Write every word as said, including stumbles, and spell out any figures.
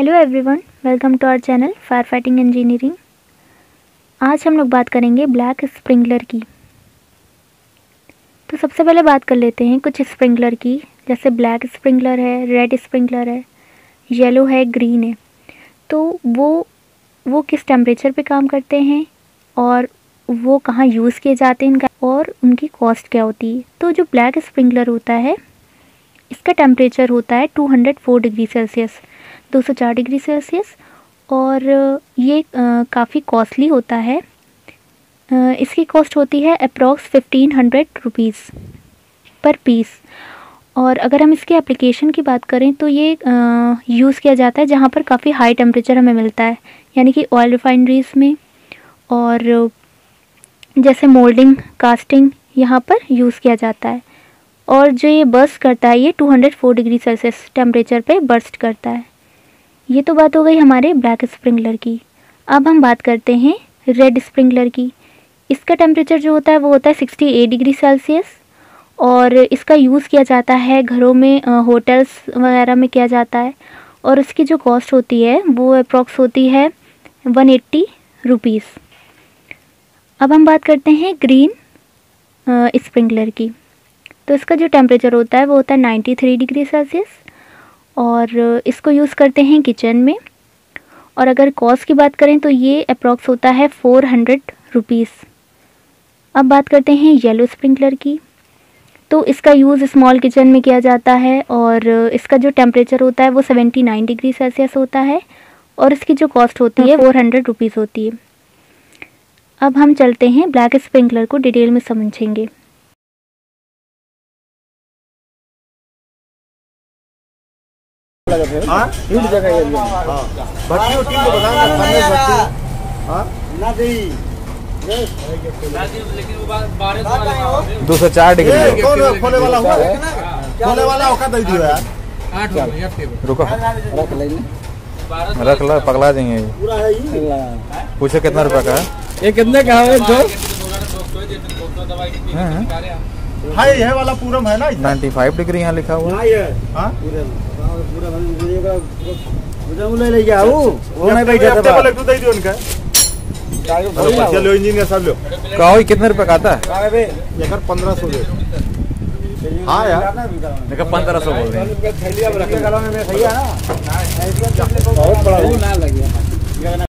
Hello everyone, welcome to our channel fire fighting engineering. आज हम लोग बात करेंगे ब्लैक स्प्रिंकलर की। तो सबसे पहले बात कर लेते हैं कुछ स्प्रिंकलर की, जैसे ब्लैक स्प्रिंकलर है, रेड स्प्रिंकलर है, येलो है, ग्रीन है। तो वो वो किस टेम्परेचर पे काम करते हैं और वो कहाँ यूज़ किए जाते हैं और उनकी कॉस्ट क्या होती है। तो जो ब्लैक स्प्रिंकलर होता है इसका टेम्परेचर होता है two hundred four degree Celsius, दो सौ चार डिग्री सेल्सियस, और ये काफ़ी कॉस्टली होता है। आ, इसकी कॉस्ट होती है approx fifteen hundred rupees per piece. और अगर हम इसके एप्लीकेशन की बात करें तो ये यूज़ किया जाता है जहाँ पर काफ़ी हाई टेम्परेचर हमें मिलता है, यानी कि ऑयल रिफाइनरीज़ में, और जैसे मोल्डिंग, कास्टिंग, यहाँ पर यूज़ किया जाता है। और जो ये बर्स्ट करता है ये two hundred four degree Celsius temperature पे बर्स्ट करता है। ये तो बात हो गई हमारे ब्लैक स्प्रिंकलर की। अब हम बात करते हैं रेड स्प्रिंकलर की। इसका टेम्परेचर जो होता है वो होता है सिक्सटी एट डिग्री सेल्सियस, और इसका यूज़ किया जाता है घरों में, होटल्स वगैरह में किया जाता है। और इसकी जो कॉस्ट होती है वो अप्रॉक्स होती है वन एट्टी रुपीज़। अब हम बात करते हैं ग्रीन स्प्रिंकलर की। तो इसका जो टेम्परेचर होता है वो होता है नाइन्टी थ्री डिग्री सेल्सियस, और इसको यूज़ करते हैं किचन में। और अगर कॉस्ट की बात करें तो ये अप्रॉक्स होता है फोर हंड्रेड रुपीज़। अब बात करते हैं येलो स्प्रिंकलर की। तो इसका यूज़ स्मॉल किचन में किया जाता है, और इसका जो टेम्परेचर होता है वो सेवेंटी नाइन डिग्री सेल्सियस होता है, और इसकी जो कॉस्ट होती है फोर हंड्रेड रुपीज़ होती है। अब हम चलते हैं ब्लैक स्प्रिंकलर को डिटेल में समझेंगे। हाँ हिट जगह एरिया हाँ भट्टी उट्टी को बताना फर्नेस भट्टी हाँ ना दी लेकिन वो बारह दो सौ चार डिग्री कौन खोले वाला हुआ खोले वाला औका दे दियो यार आठ रुको रख ले रख लो, पगला देंगे पूरा है ये। पूछो कितना रुपए का है ये, कितने का है जो हां ये वाला पूरा है ना नाइन्टी फाइव डिग्री यहाँ लिखा हुआ है। हां पूरा पूरा ले ले जाओ वो नहीं बैठा था टेबल एक तो दे दियो उनका चलो इंजीनियर साहब लो कहो कितने रुपए का आता है यार पंद्रह सौ दे। हाँ यार देखा पंद्रह सौ बोल रहे हैं थैली अब रख गला में सही है ना बहुत बड़ा ना लग गया।